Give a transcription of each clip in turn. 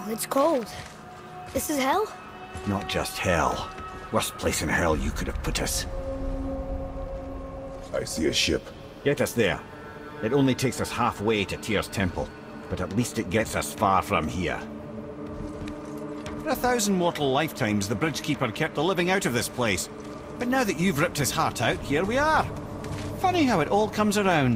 Wow, it's cold. This is hell? Not just hell. Worst place in hell you could have put us. I see a ship. Get us there. It only takes us halfway to Tyr's temple, but at least it gets us far from here. For 1,000 mortal lifetimes, the Bridgekeeper kept the living out of this place. But now that you've ripped his heart out, here we are. Funny how it all comes around.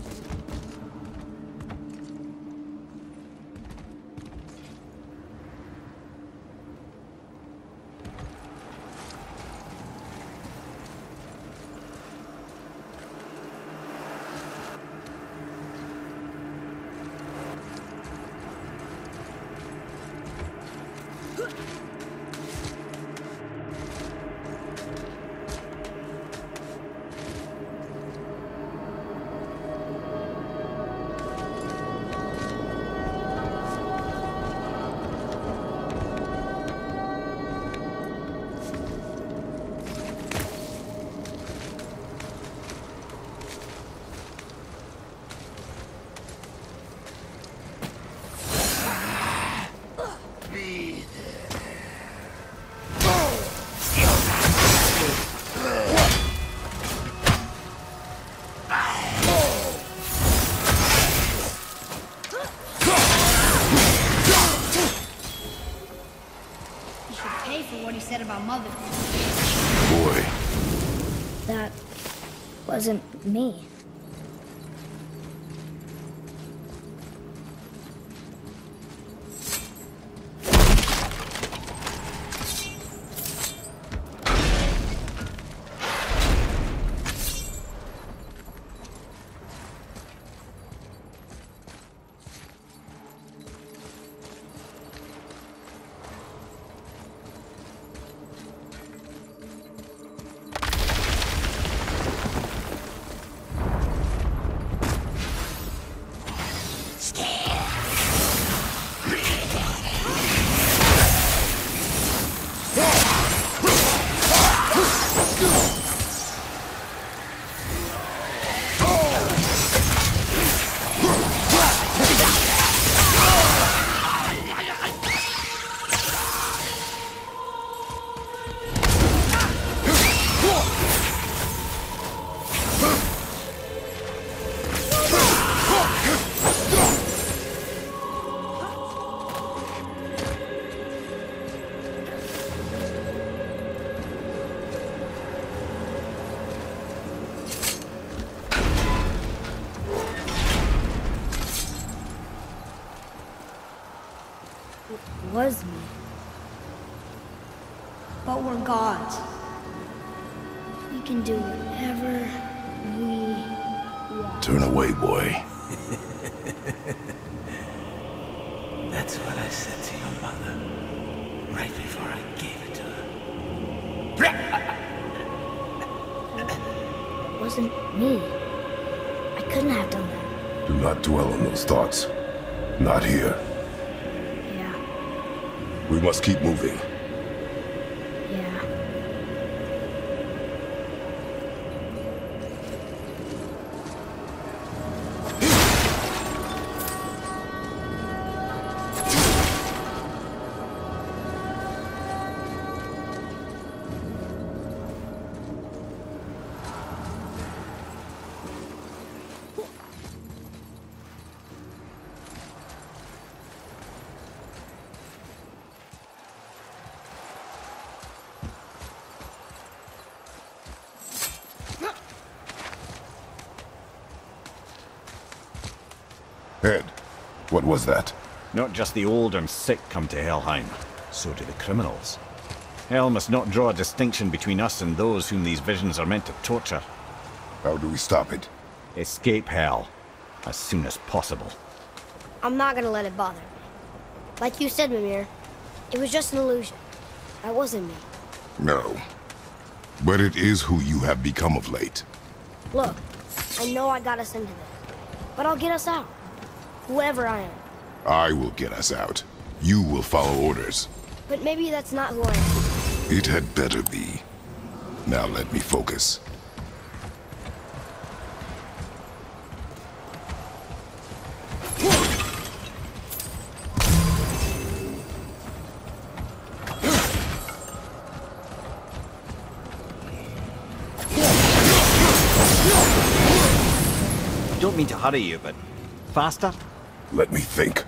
That wasn't me. Was me. But we're gods. We can do whatever we want. Turn away, boy. That's what I said to your mother, right before I gave it to her. It wasn't me. I couldn't have done that. Do not dwell on those thoughts. Not here. We must keep moving. Yeah. Ed, what was that? Not just the old and sick come to Helheim, so do the criminals. Hell must not draw a distinction between us and those whom these visions are meant to torture. How do we stop it? Escape Hell, as soon as possible. I'm not gonna let it bother me. Like you said, Mimir, it was just an illusion. That wasn't me. No. But it is who you have become of late. Look, I know I got us into this, but I'll get us out. Whoever I am. I will get us out. You will follow orders. But maybe that's not who I am. It had better be. Now let me focus. mean to hurry you, but faster? Let me think.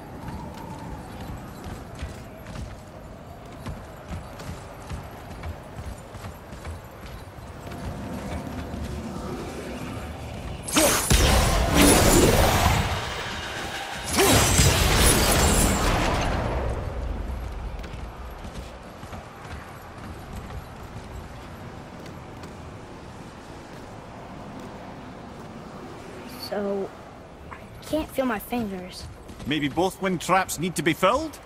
So, I can't feel my fingers. Maybe both wind traps need to be filled?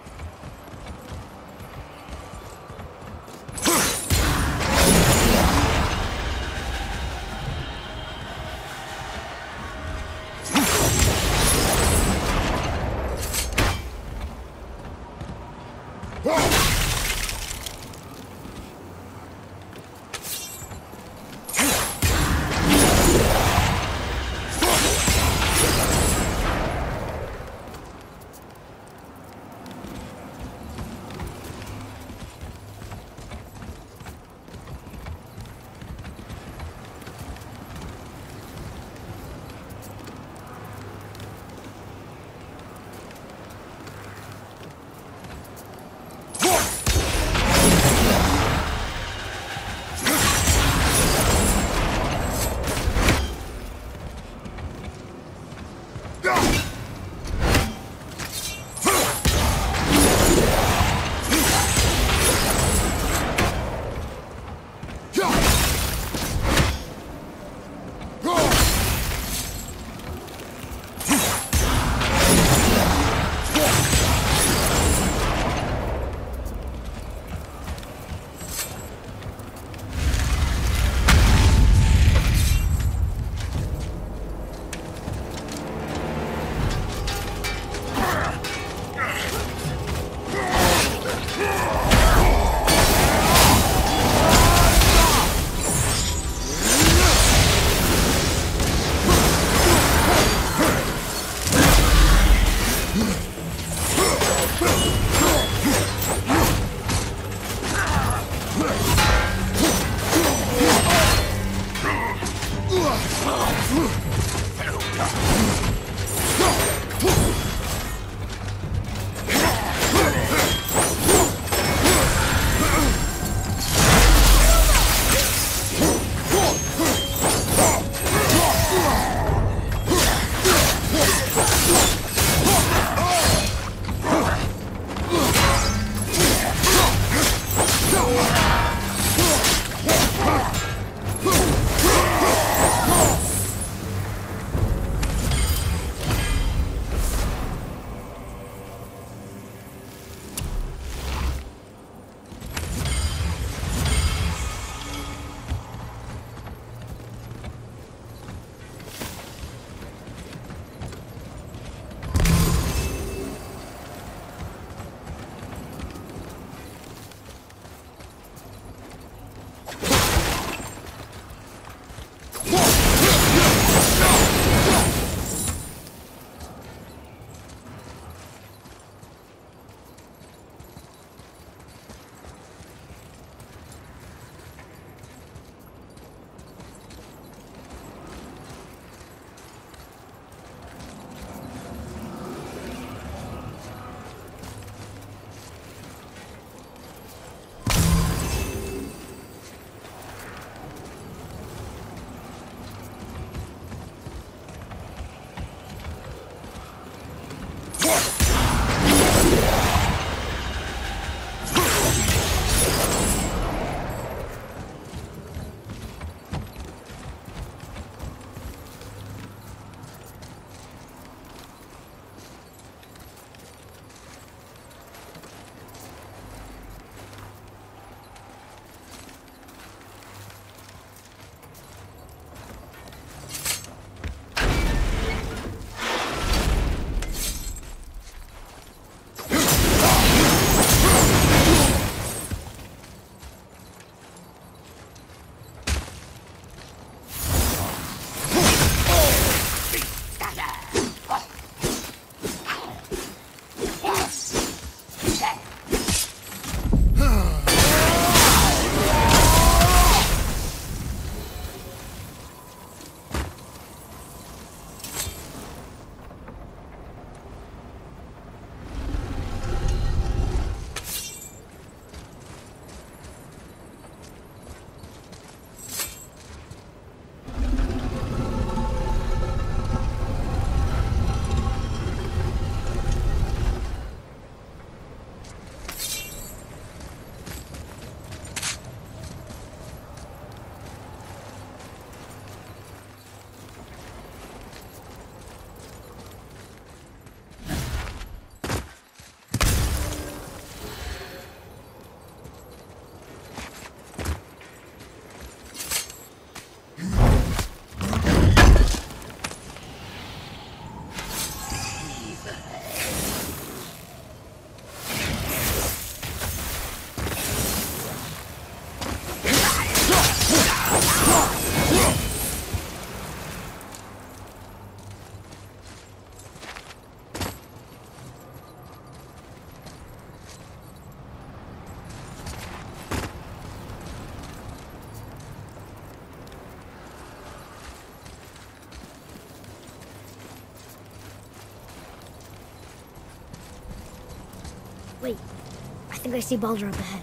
Wait, I think I see Baldur up ahead.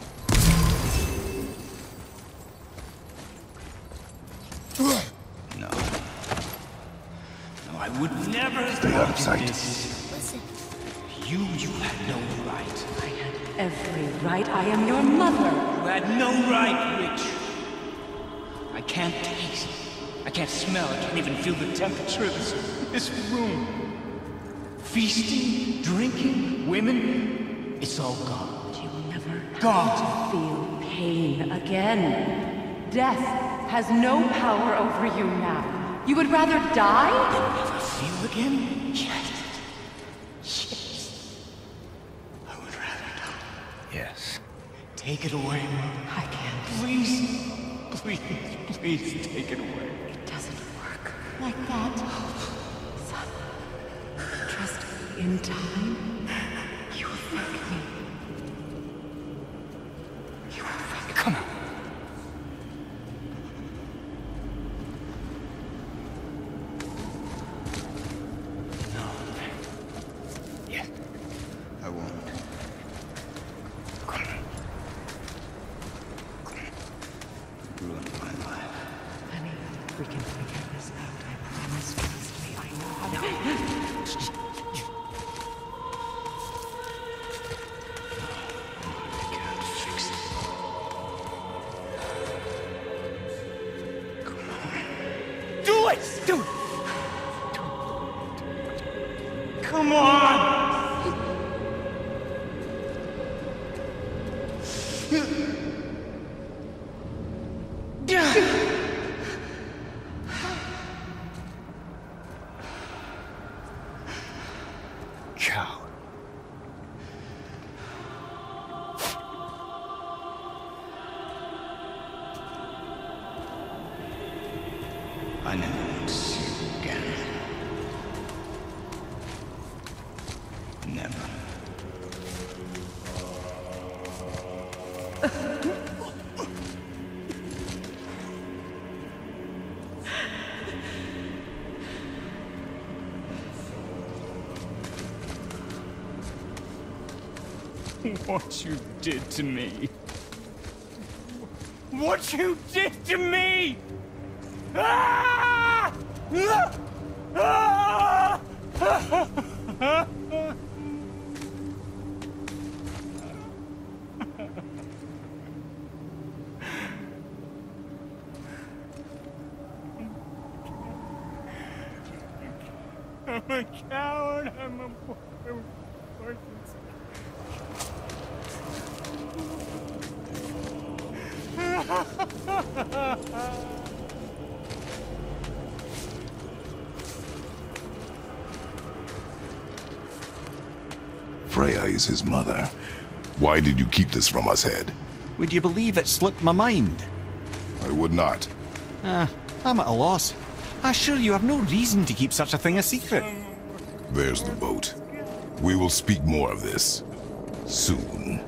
No. No, I would never Stay out of sight. Listen. You had no right. I had every right. I am your mother. You had no right, witch. I can't taste. I can't smell. I can't even feel the temperature of this room. Feasting, drinking, women, it's all gone. You will never Gone. feel pain again. Death has no power over you now. You would rather die? Never feel again? Yes. Yes. I would rather die. Yes. Take it away, Mother. I can't. Please. Please take it away. It doesn't work like that. Son, trust me. In time, you will thank me. You will thank me. Come on. No. Yes. I won't. Come on. Ruined my life. Honey, we can figure this out. I promise. Trust me. I know how to. I can't fix it. Come on. Do it! Do it! Come on! Cow. I never want to see you again. Never. What you did to me. What you did to me! Ah! Ah! I'm a coward. I'm a Freya is his mother. Why did you keep this from us, Head? Would you believe it slipped my mind? I would not. I'm at a loss. I assure you have no reason to keep such a thing a secret. There's the boat. We will speak more of this soon.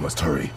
must hurry.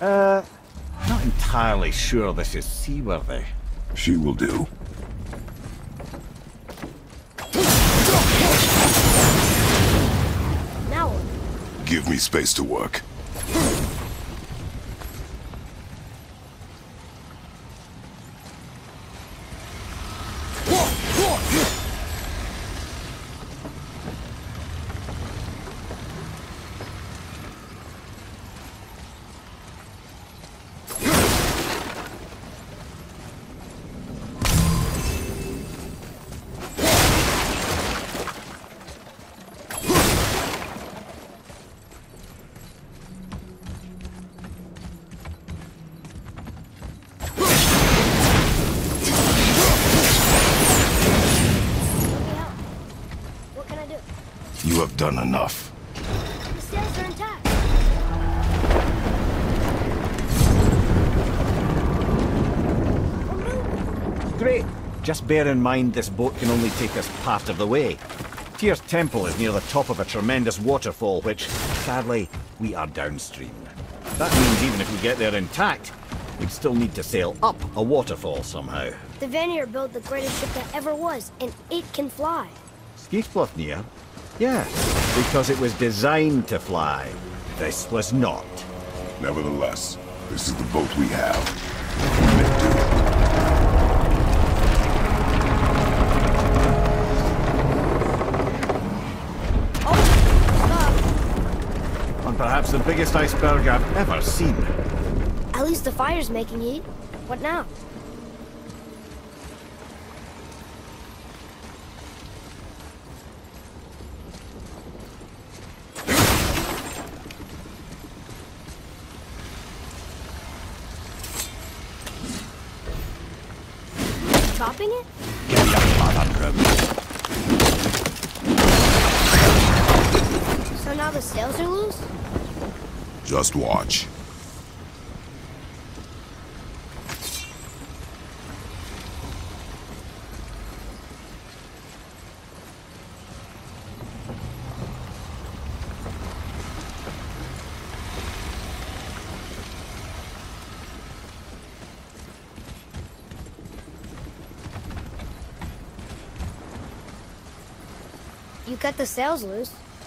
Not entirely sure this is seaworthy. She will do. Now what? Give me space to work. You have done enough. The sails are intact. Great. Just bear in mind this boat can only take us part of the way. Tyr's temple is near the top of a tremendous waterfall, which, sadly, we are downstream. That means even if we get there intact, we'd still need to sail up a waterfall somehow. The Vanir built the greatest ship that ever was, and it can fly. Skiflotnir? Yeah, because it was designed to fly. This was not. Nevertheless, this is the boat we have. And perhaps the biggest iceberg I've ever seen. At least the fire's making heat. What now? Chopping it? Get your mother room. So now the sails are loose? Just watch. You cut the sails loose.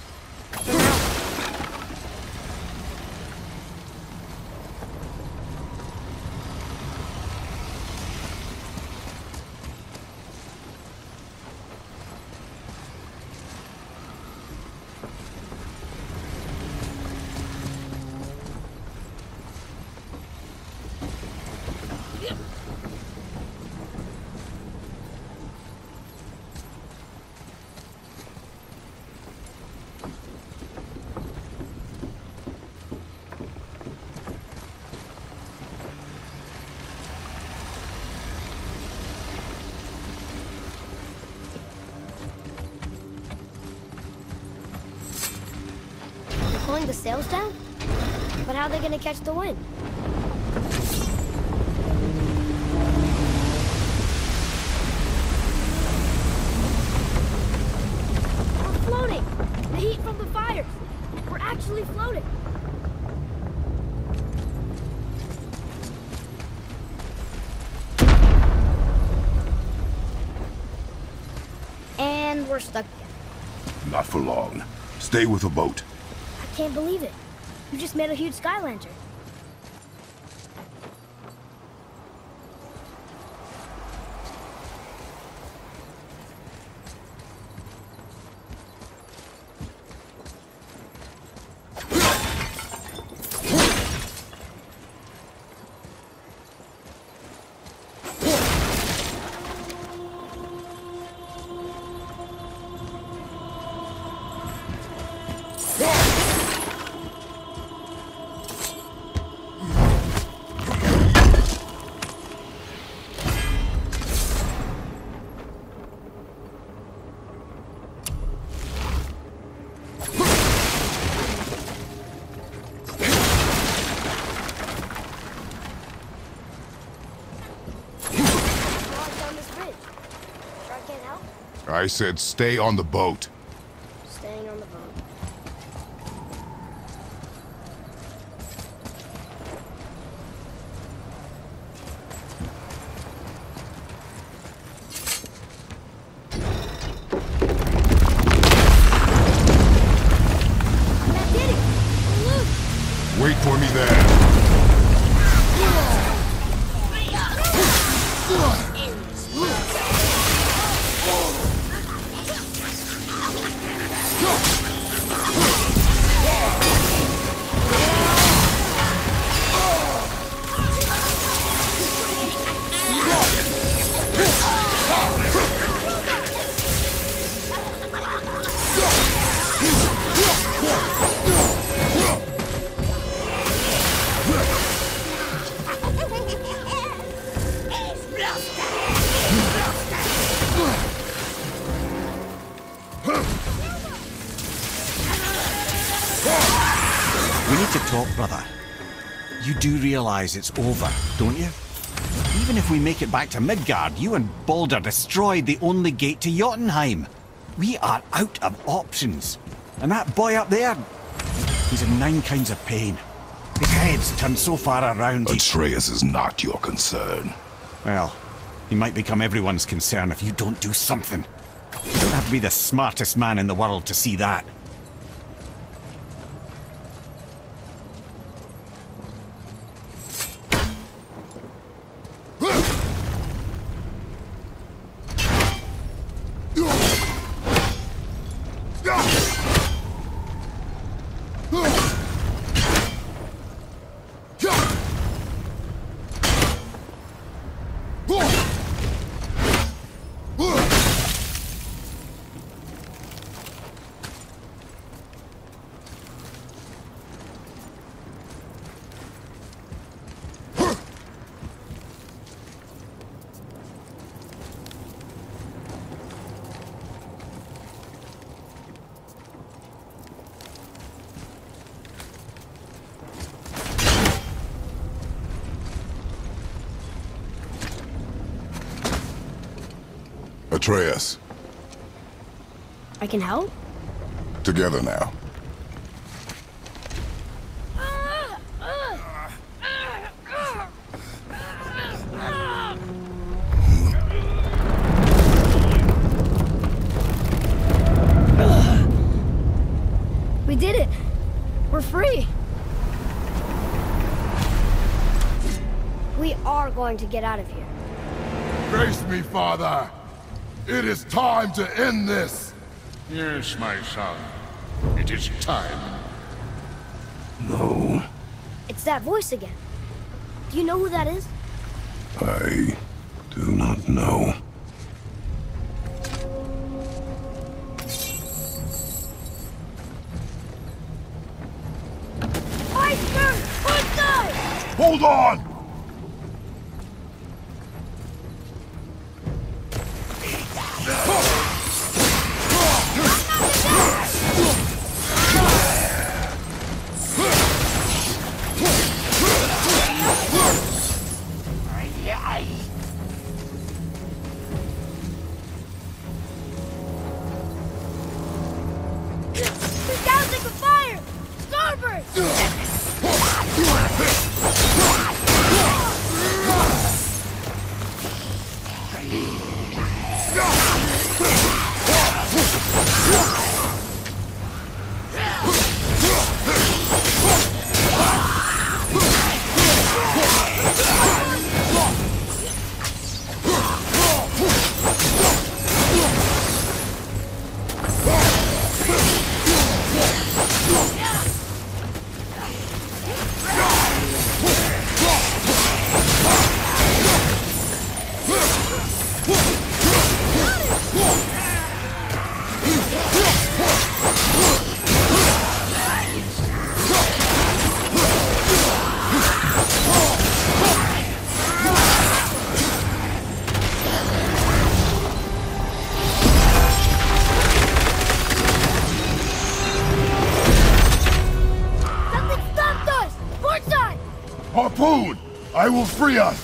Pulling the sails down? But how are they gonna catch the wind? We're floating! The heat from the fires! We're actually floating! And we're stuck again. Not for long. Stay with the boat. I can't believe it. You just made a huge sky lantern. I said stay on the boat. Staying on the boat. stop, brother. You do realize it's over, don't you? Even if we make it back to Midgard, you and Baldur destroyed the only gate to Jotunheim. We are out of options. And that boy up there, he's in 9 kinds of pain. His head's turned so far around. Atreus is not your concern. Well, he might become everyone's concern if you don't do something. You don't have to be the smartest man in the world to see that. Atreus. I can help? Together now. We did it! We're free! We are going to get out of here. Grace me, Father! It is time to end this! Yes, my son. It is time. No, It's that voice again. Do you know who that is? I do not know. Iceberg! Outside! Hold on! He's dousing the fire! Starboard! Harpoon! I will free us!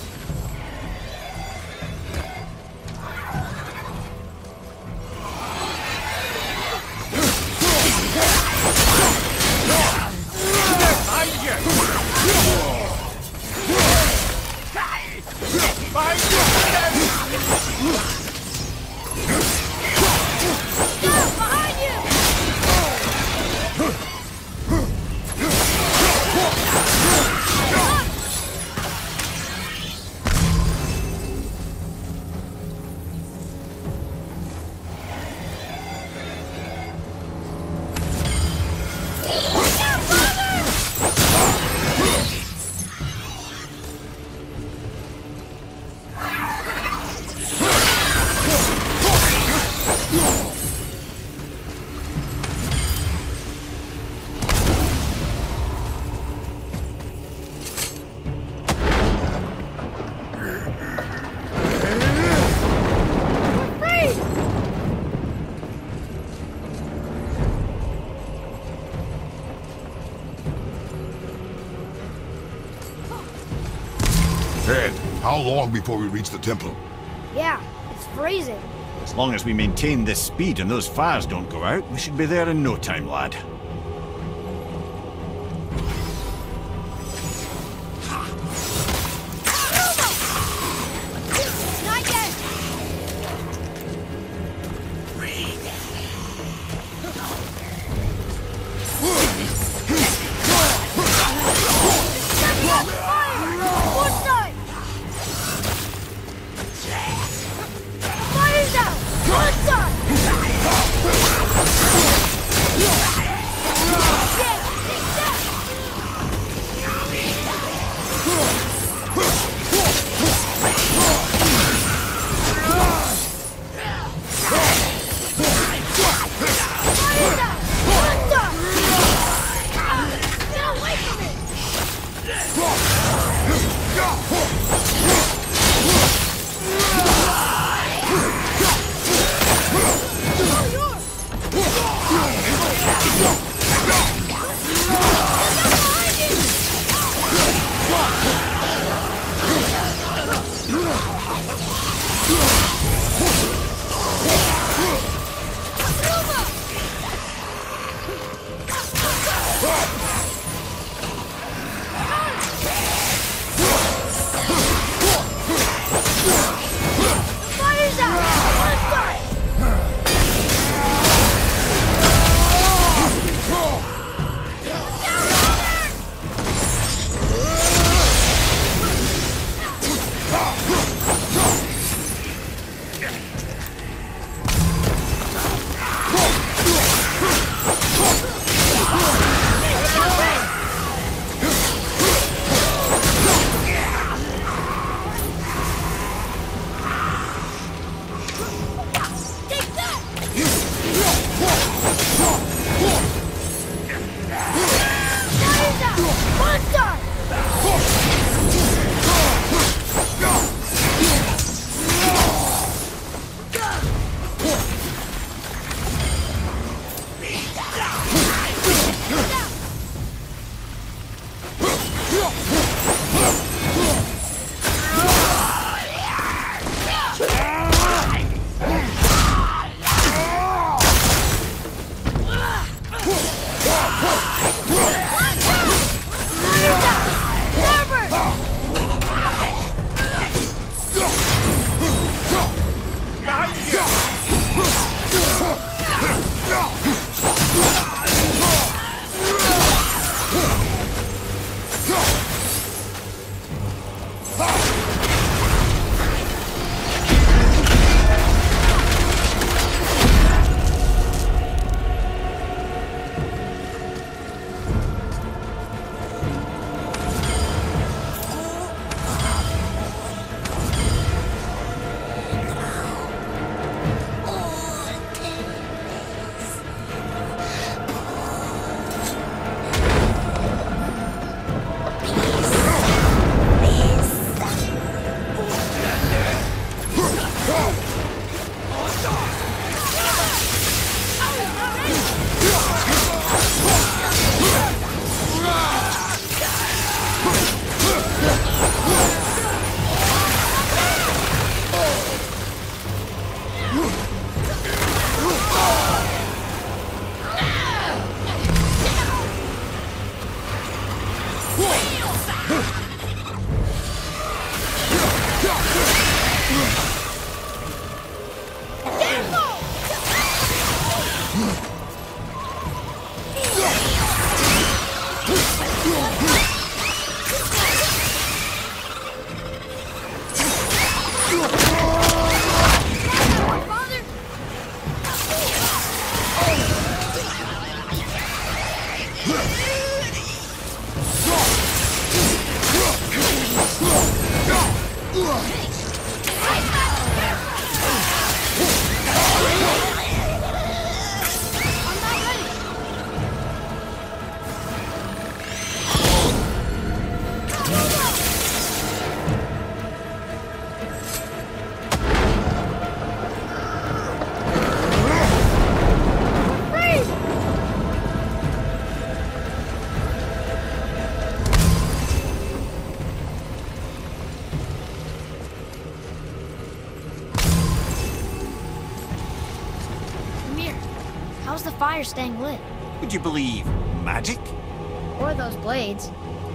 Ed, how long before we reach the temple? Yeah, it's freezing. As long as we maintain this speed and those fires don't go out, we should be there in no time, lad. Not yet! Fire's out! One side! How's the fire staying lit? Would you believe magic? Or those blades?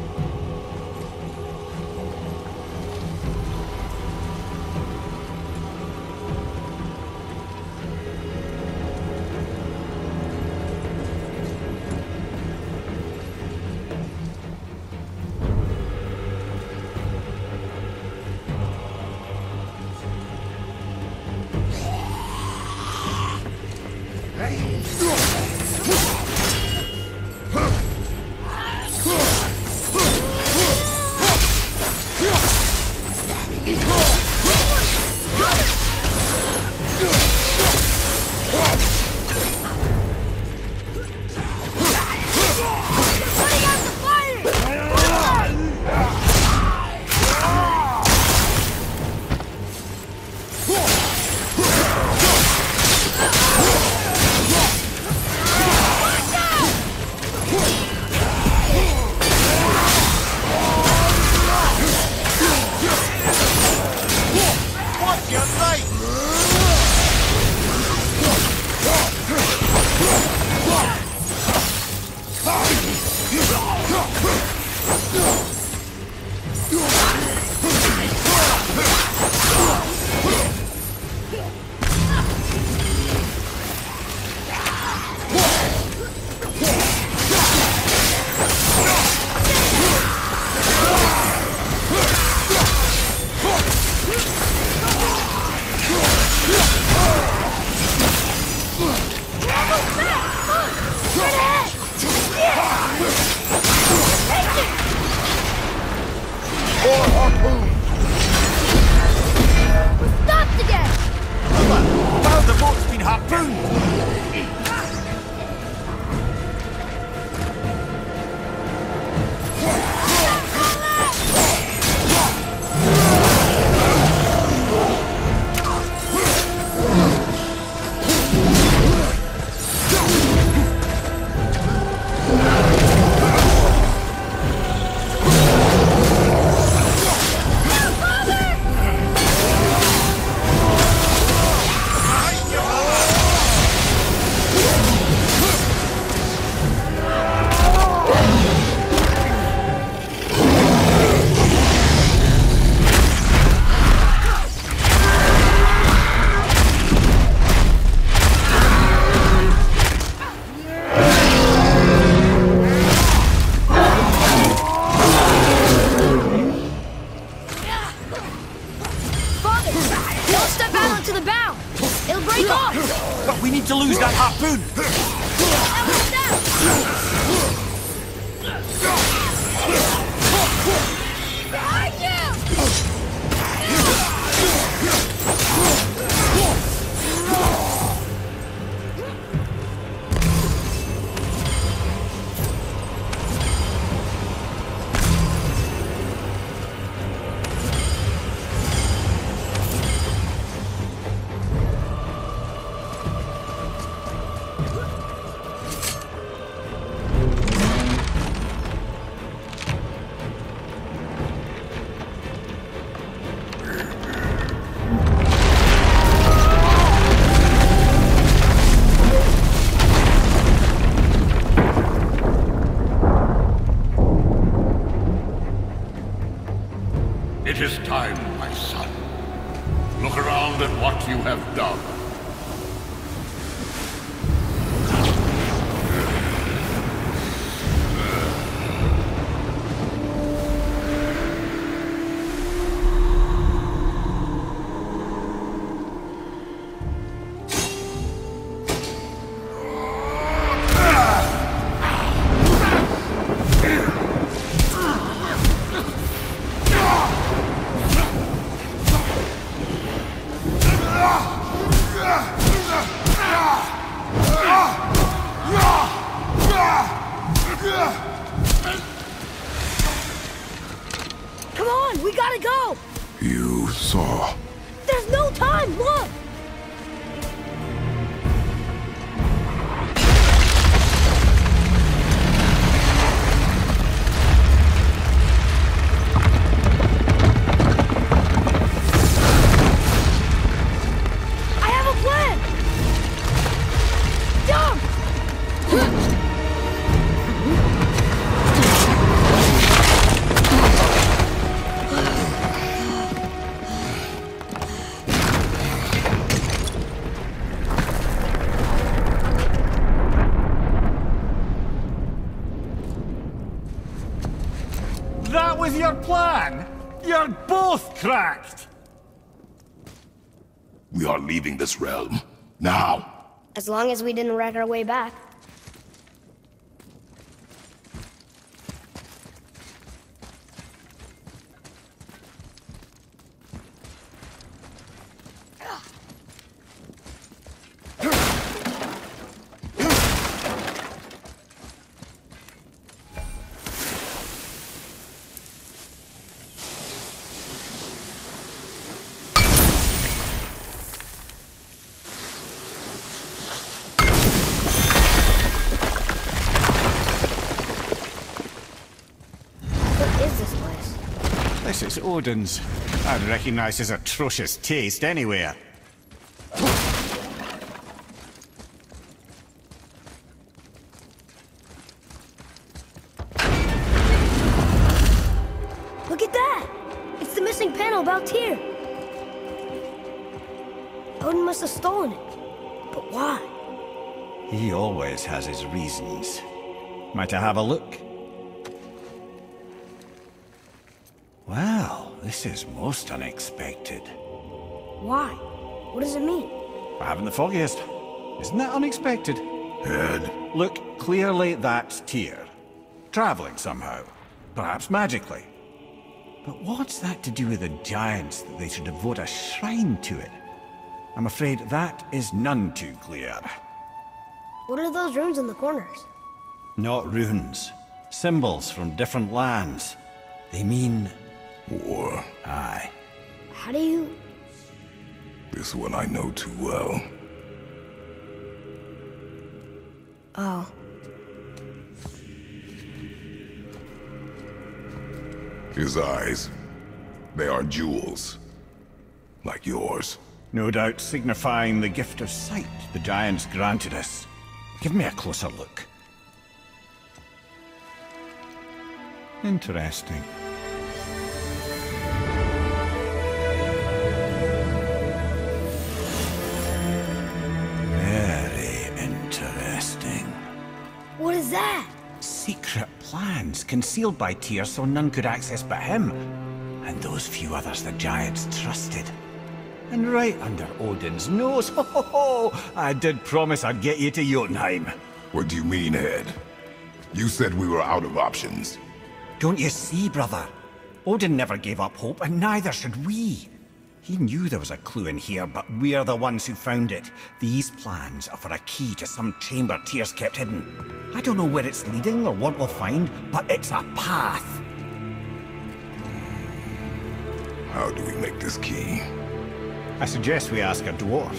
It is time, my son. Look around at what you have done. Come on, we gotta go! You saw. There's no time, look! I have a plan! Jump! your plan? You're both cracked! We are leaving this realm. Now! As long as we didn't wreck our way back. This is Odin's. I'd recognize his atrocious taste anywhere. Look at that! It's the missing panel about Tyr. Odin must have stolen it. But why? He always has his reasons. Might I have a look? Well, this is most unexpected. Why? What does it mean? I haven't the foggiest. Isn't that unexpected? Head. Look, clearly that's Tyr. Traveling somehow. Perhaps magically. But what's that to do with the giants that they should devote a shrine to it? I'm afraid that is none too clear. What are those runes in the corners? Not runes. Symbols from different lands. They mean... War. Aye. How do you... This one I know too well. Oh. His eyes. They are jewels. Like yours. No doubt signifying the gift of sight the giants granted us. Give me a closer look. Interesting. Very interesting. What is that? Secret plans concealed by Tyr so none could access but him. And those few others the giants trusted. And right under Odin's nose, ho ho ho! I did promise I'd get you to Jotunheim. What do you mean, Head? You said we were out of options. Don't you see, brother? Odin never gave up hope, and neither should we. He knew there was a clue in here, but we're the ones who found it. These plans are for a key to some chamber Tyr's kept hidden. I don't know where it's leading or what we'll find, but it's a path. How do we make this key? I suggest we ask a dwarf.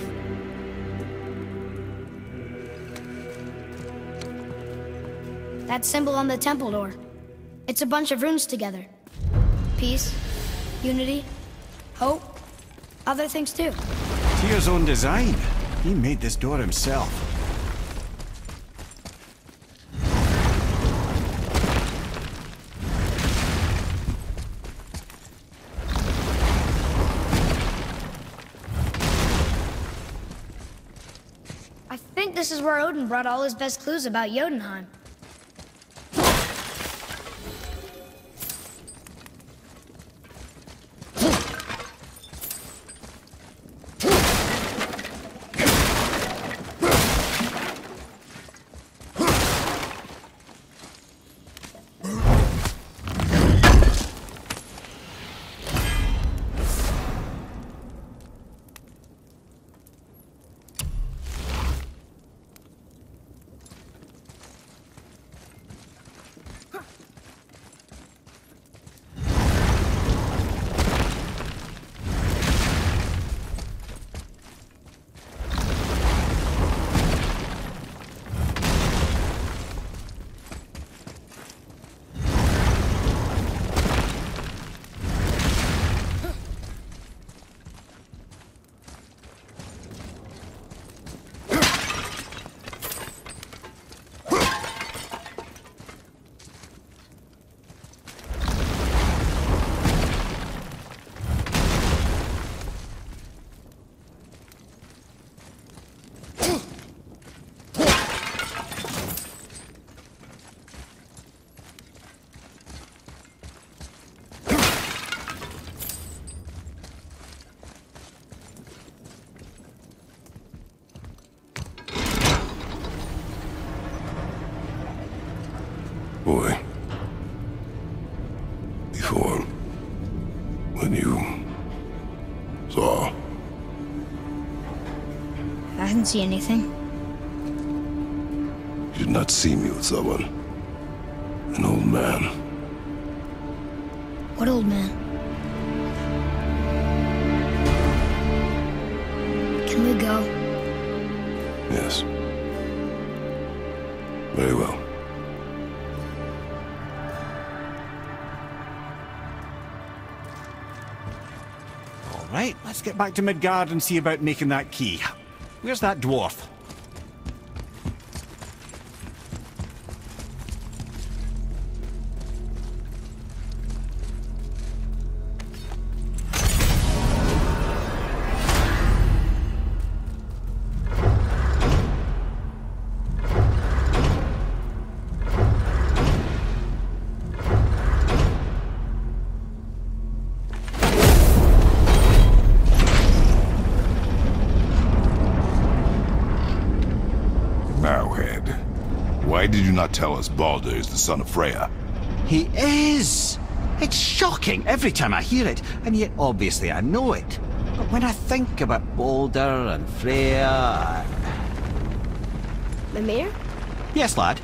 That symbol on the temple door. It's a bunch of runes together. Peace, unity, hope, other things too. Tyr's own design. He made this door himself. I think this is where Odin brought all his best clues about Jotunheim. boy. Before, when you saw, I didn't see anything. you did not see me with someone. An old man. What old man? Can we go? Yes. Very well. All right, let's get back to Midgard and see about making that key. Where's that dwarf? Why did you not tell us Baldur is the son of Freya? He is! It's shocking every time I hear it, and yet obviously I know it. But when I think about Baldur and Freya... Mimir? Yes, lad?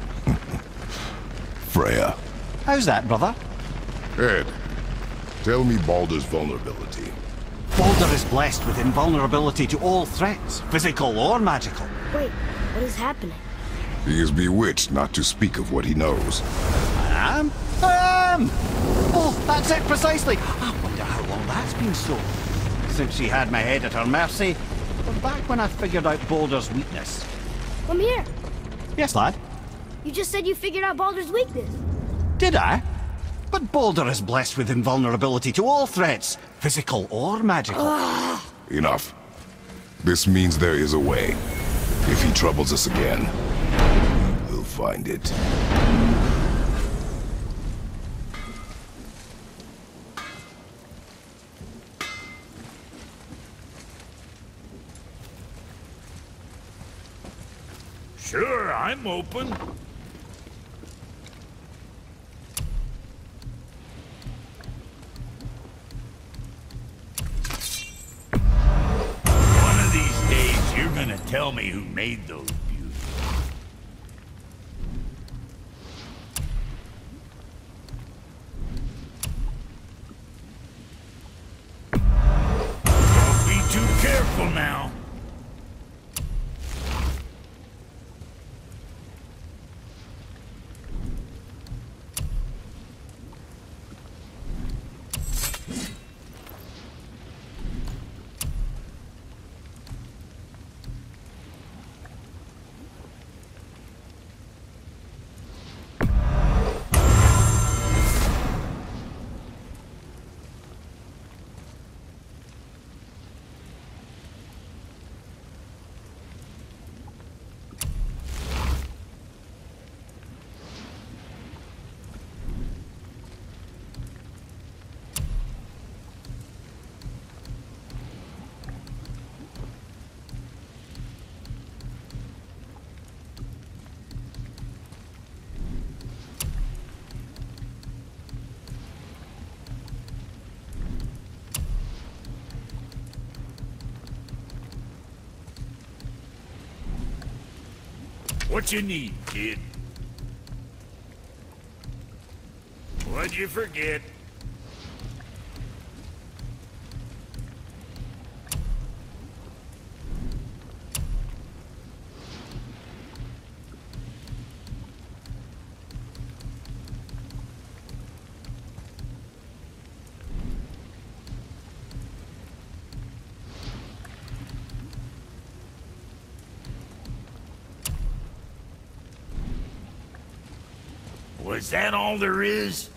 Freya. How's that, brother? Ed, tell me Baldur's vulnerability. Baldur is blessed with invulnerability to all threats, physical or magical. Wait, what is happening? He is bewitched not to speak of what he knows. I am? Oh, that's it precisely. I wonder how long that's been so. Since she had my head at her mercy, or back when I figured out Baldur's weakness. Mimir, Yes, lad? you just said you figured out Baldur's weakness. Did I? But Baldur is blessed with invulnerability to all threats, physical or magical. Enough. This means there is a way. If he troubles us again, we'll find it. Sure, I'm open. One of these days, you're gonna tell me who made those beauties. Don't be too careful now. What you need, kid? What'd you forget? Was that all there is?